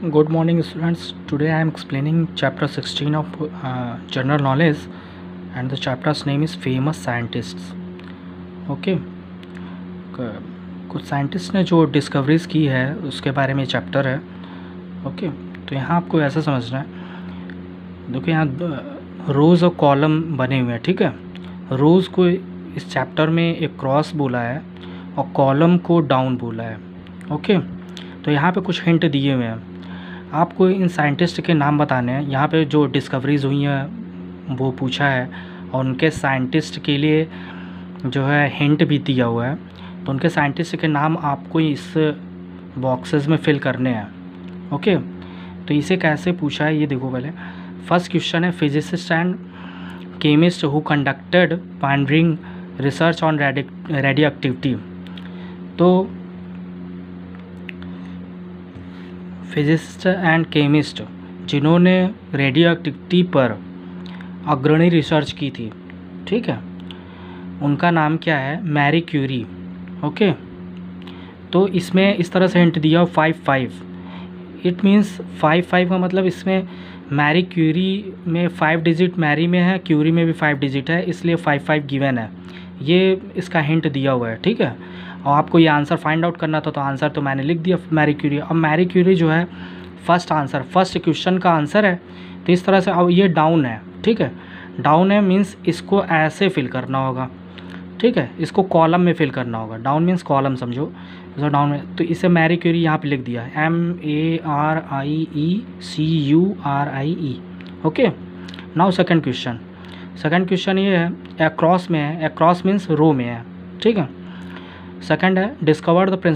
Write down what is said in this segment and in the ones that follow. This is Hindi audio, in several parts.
Good morning, students. Today I am explaining chapter 16 of general knowledge, and the chapter's name is famous scientists. Okay. कुछ साइंटिस्ट ने जो डिस्कवरीज की है उसके बारे में चैप्टर है. ओके. तो यहाँ आपको ऐसा समझना है, देखो यहाँ रोज़ और कॉलम बने हुए हैं. ठीक है. रोज़ को इस चैप्टर में एक क्रॉस बोला है और कॉलम को डाउन बोला है. ओके. तो यहाँ पे कुछ हिंट दिए हुए हैं. आपको इन साइंटिस्ट के नाम बताने हैं. यहाँ पे जो डिस्कवरीज हुई हैं वो पूछा है और उनके साइंटिस्ट के लिए जो है हिंट भी दिया हुआ है. तो उनके साइंटिस्ट के नाम आपको इस बॉक्सेस में फिल करने हैं. ओके. तो इसे कैसे पूछा है ये देखो. पहले फर्स्ट क्वेश्चन है, physicist and chemist who conducted pioneering research on radioactivity. तो फिजिसिस्ट एंड केमिस्ट जिन्होंने रेडियो एक्टिविटी पर अग्रणी रिसर्च की थी, ठीक है, उनका नाम क्या है? Marie Curie. ओके. तो इसमें इस तरह से हिंट दिया 5-5. इट मीन्स 5-5 का मतलब इसमें मैरी क्यूरी में 5 डिजिट मैरी में है, क्यूरी में भी 5 डिजिट है, इसलिए 5-5 गिवन है. ये इसका हिंट दिया हुआ है. ठीक है. और आपको ये आंसर फाइंड आउट करना था, तो आंसर तो मैंने लिख दिया मैरी क्यूरी. अब मैरी क्यूरी जो है फर्स्ट क्वेश्चन का आंसर है. तो इस तरह से अब ये डाउन है. ठीक है. डाउन है मीन्स इसको ऐसे फिल करना होगा. ठीक है. इसको कॉलम में फिल करना होगा. डाउन मीन्स कॉलम समझो. तो डाउन में तो इसे मैरी क्यूरी यहाँ पे लिख दिया है MARIECURIE. Okay. Now second question ये है, अक्रॉस में है. अक्रॉस मीन्स रो में है. ठीक है. सेकंड है, discover the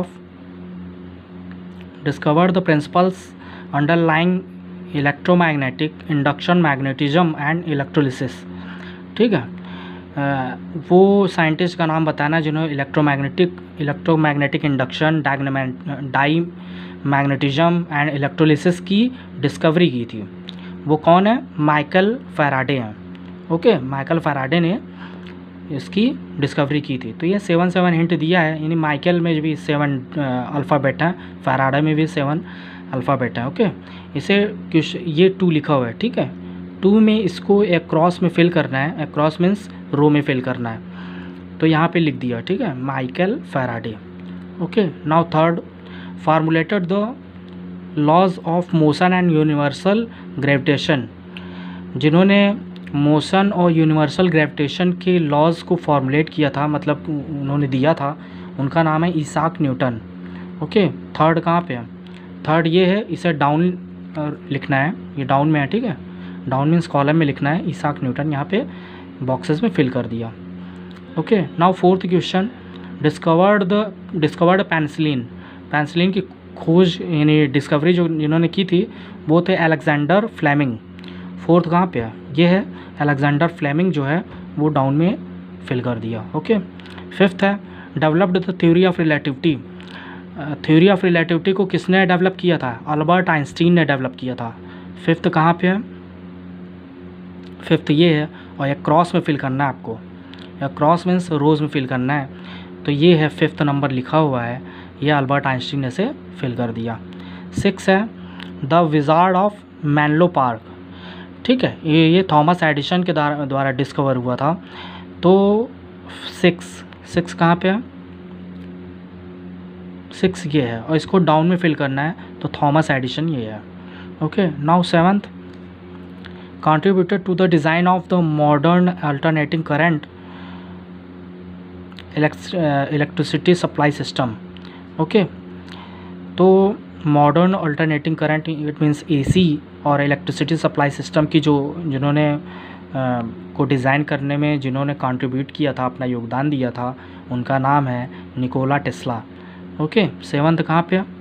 principles underlying electromagnetic induction, magnetism and electrolysis. ठीक है. वो साइंटिस्ट का नाम बताना जिन्होंने electromagnetic induction, diamagnetism and electrolysis की डिस्कवरी की थी. वो कौन है? माइकल फैराडे हैं. ओके. माइकल फैराडे ने इसकी डिस्कवरी की थी. तो ये 7 हिंट दिया है. यानी माइकल में भी 7 अल्फ़ाबेट हैं, फैराडे में भी 7 अल्फ़ाबेट हैं. ओके. इसे ये 2 लिखा हुआ है. ठीक है. 2 में इसको एक क्रॉस में फिल करना है. एक क्रॉस मीन्स रो में फिल करना है. तो यहाँ पे लिख दिया. ठीक है. Michael Faraday. Okay. Now third, formulated the laws of motion and universal gravitation. जिन्होंने मोशन और यूनिवर्सल ग्रेविटेशन के लॉज को फॉर्मुलेट किया था, मतलब उन्होंने दिया था, उनका नाम है इसाक न्यूटन. ओके. थर्ड कहाँ पे है? थर्ड ये है. इसे डाउन लिखना है. ये डाउन में है. ठीक है. डाउन मीन्स कॉलम में लिखना है. इसाक न्यूटन यहाँ पे बॉक्सेस में फिल कर दिया. Okay. Now fourth question, discovered penicillin की खोज यानी डिस्कवरी जो जिन्होंने की थी वो थे अलेक्जेंडर फ्लेमिंग. फोर्थ कहाँ पे है? ये है अलेक्जेंडर फ्लेमिंग जो है वो डाउन में फिल कर दिया. ओके. फिफ्थ है, developed the theory of relativity. Theory of relativity को किसने डेवलप किया था? अल्बर्ट आइंस्टीन ने डेवलप किया था. फिफ्थ कहाँ पे है? फिफ्थ ये है. और एक क्रॉस में फिल करना है आपको. या क्रॉस मीन्स रोज़ में फिल करना है. तो ये है 5th नंबर लिखा हुआ है. ये अल्बर्ट आइंस्टीन ने से फिल कर दिया. 6 है, the wizard of Menlo Park. ठीक है. ये थॉमस एडिसन के द्वारा डिस्कवर हुआ था. तो 6 कहाँ पे है? 6 ये है और इसको डाउन में फिल करना है. तो थॉमस एडिसन ये है. Okay. Now 7th, contributed to the design of the modern alternating current electricity supply system. Okay. तो modern alternating current it means AC और इलेक्ट्रिसिटी सप्लाई सिस्टम की जिन्होंने को डिज़ाइन करने में जिन्होंने कंट्रीब्यूट किया था, अपना योगदान दिया था, उनका नाम है निकोला टेस्ला. ओके. 7th कहाँ पे है?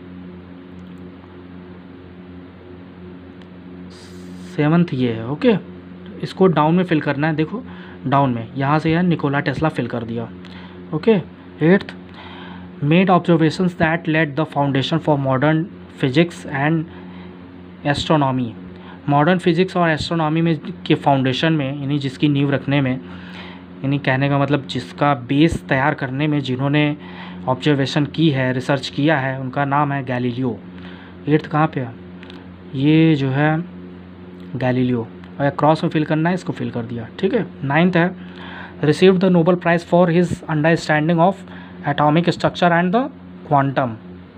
7th ये है. ओके. इसको डाउन में फिल करना है. देखो डाउन में यहाँ से है निकोला टेस्ला फिल कर दिया. Okay. 8th, made observations that led the foundation for modern physics and astronomy. Modern physics और एस्ट्रोनॉमी में के फाउंडेशन में यानी जिसकी नींव रखने में, यानी कहने का मतलब जिसका बेस तैयार करने में जिन्होंने ऑब्जर्वेशन की है, रिसर्च किया है, उनका नाम है गैलीलियो. 8th कहाँ पे है, ये जो है गैलीलियो, और क्रॉस में फिल करना है, इसको फिल कर दिया, ठीक है। 9th है received the Nobel prize for his understanding of atomic structure and the quantum.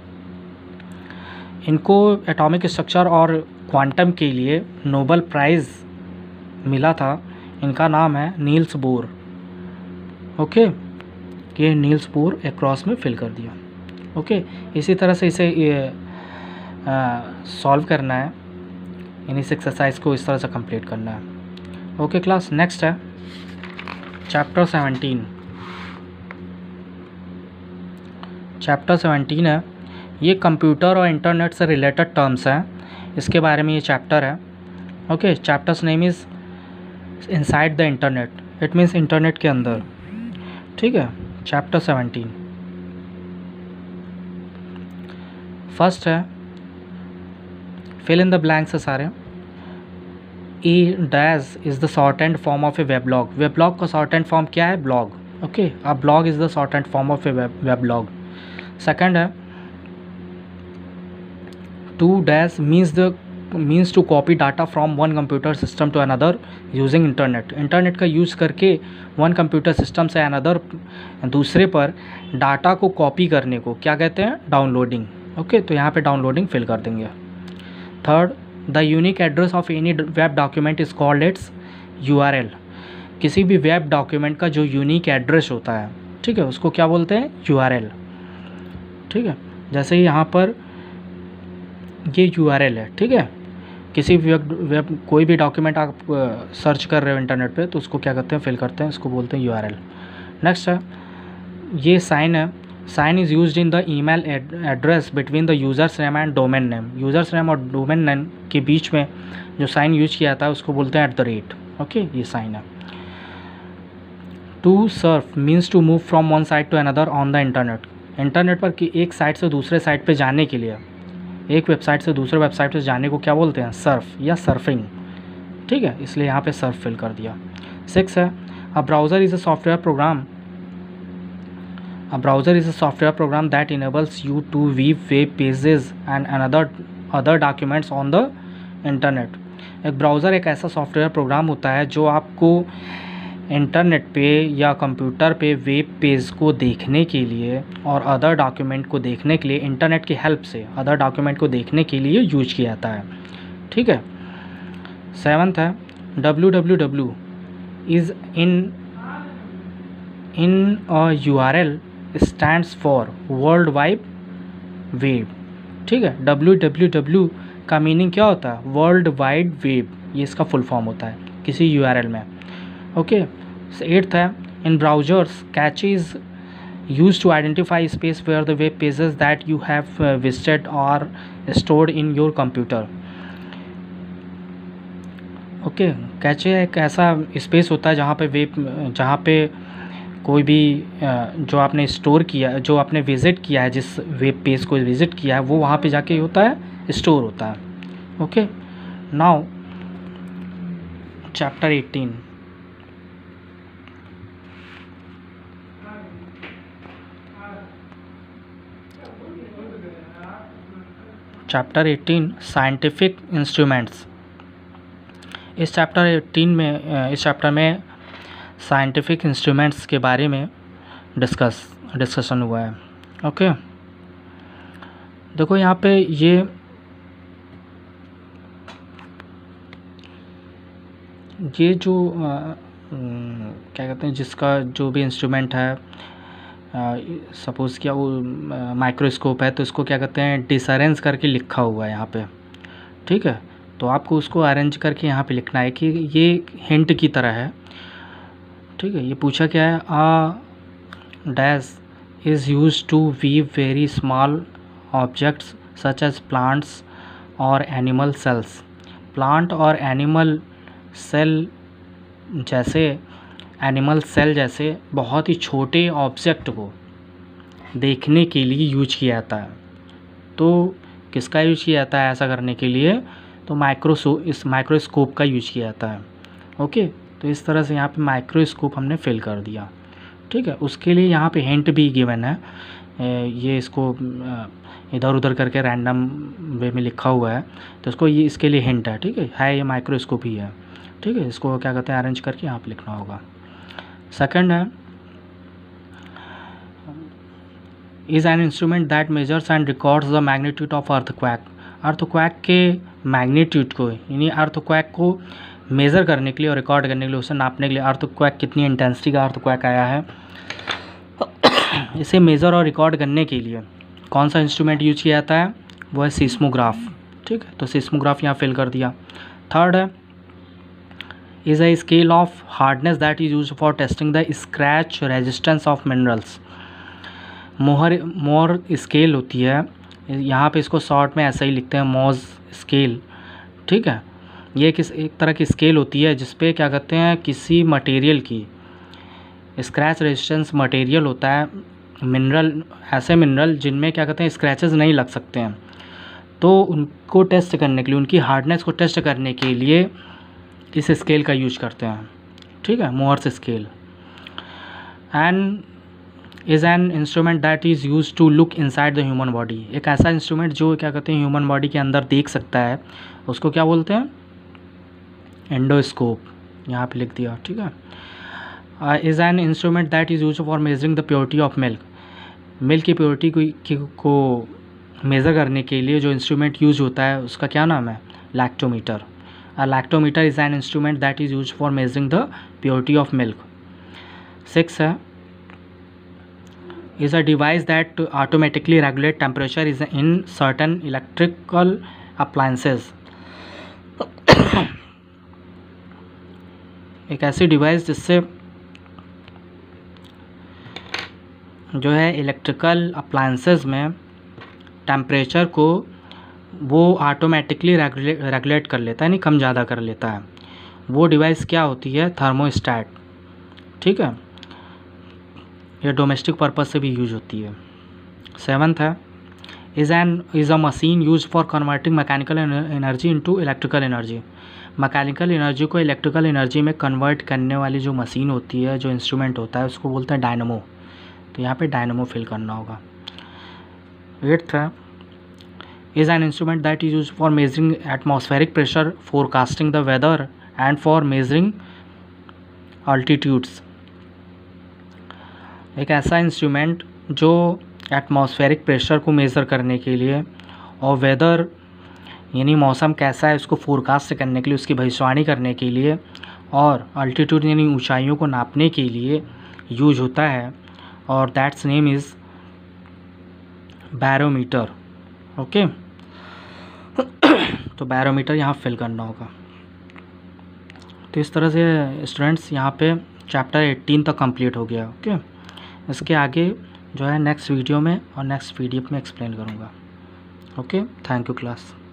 इनको एटॉमिक स्ट्रक्चर और क्वांटम के लिए नोबेल प्राइज़ मिला था। इनका नाम है नील्स बोर। ओके, ये नील्स बोर एक क्रॉस में फिल कर दिया। ओके, इसी तरह से इसे सॉल्व करना है, यानी इस एक्सरसाइज को इस तरह से कंप्लीट करना है। ओके क्लास, नेक्स्ट है चैप्टर 17। चैप्टर 17 है, ये कंप्यूटर और इंटरनेट से रिलेटेड टर्म्स हैं, इसके बारे में ये चैप्टर है। Okay, chapter's name is inside the internet, it means internet के अंदर, ठीक है। चैप्टर 17 फर्स्ट है फिल इन द ब्लैंक्स है सारे। E dash is the short and form of a weblog. Weblog का शॉर्ट एंड फॉर्म क्या है, blog. Okay, a blog is the short and form of a weblog. Second है to dash means to copy data from one computer system to another using internet. Internet का यूज़ करके वन कंप्यूटर सिस्टम से अनदर दूसरे पर डाटा को कॉपी करने को क्या कहते हैं, डाउनलोडिंग। ओके, तो यहाँ पे डाउनलोडिंग फिल कर देंगे। Third, the unique address of any web document is called its URL। किसी भी वेब डॉक्यूमेंट का जो यूनिक एड्रेस होता है, ठीक है, उसको क्या बोलते हैं, URL, ठीक है। जैसे यहाँ पर ये URL है, ठीक है। किसी भी वेब कोई भी डॉक्यूमेंट आप सर्च कर रहे हो इंटरनेट पे, तो उसको क्या करते हैं, फिल करते हैं, इसको बोलते हैं URL। नेक्स्ट है ये साइन है, sign is used in the email address between the user's name and domain name. User's name और डोमेन नेम के बीच में जो साइन यूज किया जाता है उसको बोलते हैं @ ओके, ये साइन है। To surf means to move from one side to another on the internet. Internet पर कि एक साइट से दूसरे साइट पे जाने के लिए, एक वेबसाइट से दूसरे वेबसाइट पे जाने को क्या बोलते हैं, सर्फ या सर्फिंग, ठीक है, इसलिए यहाँ पे सर्फ फिल कर दिया। 6 है a browser is a software program. A browser is a software program that enables you to view web pages and other documents on the internet। एक ब्राउज़र एक ऐसा सॉफ्टवेयर प्रोग्राम होता है जो आपको इंटरनेट पे या कंप्यूटर पे वेब पेज को देखने के लिए और अदर डॉक्यूमेंट को देखने के लिए इंटरनेट की हेल्प से अदर डॉक्यूमेंट को देखने के लिए यूज किया जाता है, ठीक है। 7th है www is in a URL stands for world wide web, ठीक है। www का मीनिंग क्या होता है, वर्ल्ड वाइड वेब, ये इसका फुल फॉर्म होता है किसी URL में। ओके, 8th है in browsers cache is use to identify space where the web pages that you have visited और stored in your computer. Okay, cache एक ऐसा स्पेस होता है जहाँ पे कोई भी जो आपने स्टोर किया, जो आपने विज़िट किया है, जिस वेब पेज को विज़िट किया है, वो वहाँ पे जाके होता है, स्टोर होता है। Okay, now chapter 18। Chapter 18 scientific instruments. इस चैप्टर में साइंटिफिक इंस्ट्रूमेंट्स के बारे में डिस्कशन हुआ है। ओके, देखो यहाँ पे ये जो क्या कहते हैं, जिसका जो भी इंस्ट्रूमेंट है, सपोज़ क्या वो माइक्रोस्कोप है, तो इसको क्या कहते हैं, डिसअरेंज करके लिखा हुआ है यहाँ पे, ठीक है। तो आपको उसको अरेंज करके यहाँ पे लिखना है कि ये हिंट की तरह है, ठीक है। ये पूछा क्या है, a dash is used to view very small objects such as plants or animal cells। Plant और एनिमल सेल जैसे बहुत ही छोटे ऑब्जेक्ट को देखने के लिए यूज किया जाता है। तो किसका यूज किया जाता है ऐसा करने के लिए, तो माइक्रोस्कोप का यूज किया जाता है। ओके, तो इस तरह से यहाँ पे माइक्रोस्कोप हमने फिल कर दिया, ठीक है। उसके लिए यहाँ पे हिंट भी गिवन है ये इसको इधर उधर करके रैंडम वे में लिखा हुआ है, तो इसको ये इसके लिए हिंट है, ठीक है ये माइक्रोस्कोप ही है, ठीक है। इसको क्या कहते हैं, अरेंज करके यहाँ पे लिखना होगा। सेकंड है is an instrument that measures and records the magnitude of earthquake. Earthquake के मैग्नीट्यूड को, यानी अर्थक्वैक को मेज़र करने के लिए और रिकॉर्ड करने के लिए, उसे नापने के लिए, अर्थक्वैक कितनी इंटेंसिटी का अर्थक्वैक आया है, इसे मेज़र और रिकॉर्ड करने के लिए कौन सा इंस्ट्रूमेंट यूज किया जाता है, वो है सीस्मोग्राफ, ठीक है। तो सीस्मोग्राफ यहाँ फिल कर दिया। थर्ड है is a scale of hardness that is use for testing the scratch resistance of minerals. Mohs scale होती है, यहाँ पे इसको शॉर्ट में ऐसा ही लिखते हैं मोज स्केल, ठीक है। ये एक तरह की स्केल होती है जिसपे क्या कहते हैं, किसी मटेरियल की स्क्रैच रेजिस्टेंस मटेरियल होता है, मिनरल, ऐसे मिनरल जिनमें क्या कहते हैं स्क्रैचेस नहीं लग सकते हैं, तो उनको टेस्ट करने के लिए, उनकी हार्डनेस को टेस्ट करने के लिए इस स्केल का यूज करते हैं, ठीक है, Mohs scale. And is an instrument that is use to look inside the human body. एक ऐसा इंस्ट्रूमेंट जो क्या कहते हैं ह्यूमन बॉडी के अंदर देख सकता है, उसको क्या बोलते हैं, एंडोस्कोप, यहाँ पे लिख दिया, ठीक है। Is an instrument that is use for measuring the purity of milk. Milk की प्योरिटी को मेज़र करने के लिए जो इंस्ट्रूमेंट यूज होता है उसका क्या नाम है, lactometer. Lactometer is an instrument that is use for measuring the purity of milk. 6 है is a device that automatically regulate temperature is in certain electrical appliances। एक ऐसी डिवाइस जिससे जो है इलेक्ट्रिकल अप्लायंसेस में टेम्परेचर को वो ऑटोमेटिकली रेगुलेट कर लेता है, यानी कम ज़्यादा कर लेता है। वो डिवाइस क्या होती है, थर्मोस्टेट, ठीक है। ये डोमेस्टिक पर्पस से भी यूज होती है। 7th है is a machine use for converting mechanical energy into electrical energy. Mechanical energy को इलेक्ट्रिकल एनर्जी में कन्वर्ट करने वाली जो मशीन होती है, जो इंस्ट्रूमेंट होता है, उसको बोलते हैं डायनमो। तो यहाँ पे डायनमो फिल करना होगा। 8th है is an instrument that is use for measuring atmospheric pressure, forecasting the weather and for measuring altitudes. एक ऐसा इंस्ट्रूमेंट जो एटमॉस्फेरिक प्रेशर को मेज़र करने के लिए और वेदर यानी मौसम कैसा है उसको फोरकास्ट करने के लिए, उसकी भविष्यवाणी करने के लिए, और अल्टीट्यूड यानी ऊंचाइयों को नापने के लिए यूज होता है, और that's name is barometer, okay. तो बैरोमीटर यहाँ फिल करना होगा। तो इस तरह से स्टूडेंट्स यहाँ पे चैप्टर 18 तक कंप्लीट हो गया, ओके। इसके आगे जो है नेक्स्ट वीडियो में और नेक्स्ट PDF में एक्सप्लेन करूँगा, ओके। Thank you class.